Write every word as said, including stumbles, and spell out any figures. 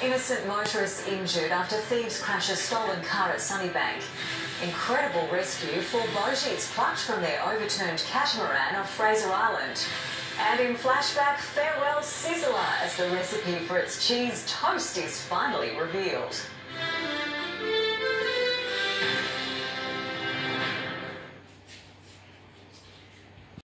Innocent motorists injured after thieves crash a stolen car at Sunnybank. Incredible rescue, four boaties plucked from their overturned catamaran off Fraser Island. And in Flashback, farewell Sizzler as the recipe for its cheese toast is finally revealed.